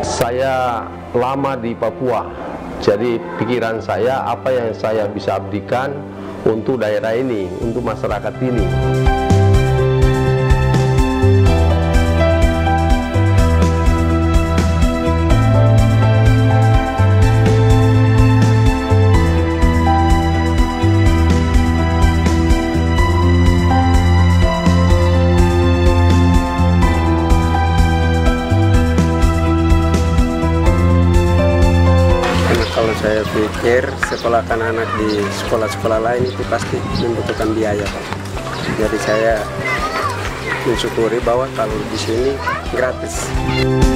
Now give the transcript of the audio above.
Saya lama di Papua, jadi pikiran saya apa yang saya bisa abdikan untuk daerah ini, untuk masyarakat ini. Kalau saya pikir sekolahkan anak di sekolah-sekolah lain itu pasti membutuhkan biaya, Pak. Jadi saya mensyukuri bahwa kalau di sini gratis.